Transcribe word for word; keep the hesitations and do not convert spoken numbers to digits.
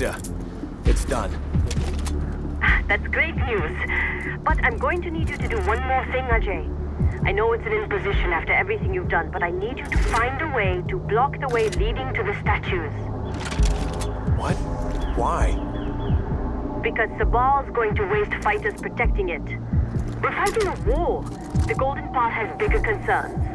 Rita, it's done. That's great news. But I'm going to need you to do one more thing, Ajay. I know it's an imposition after everything you've done, but I need you to find a way to block the way leading to the statues. What? Why? Because Sabal's going to waste fighters protecting it. We're fighting a war. The Golden Path has bigger concerns.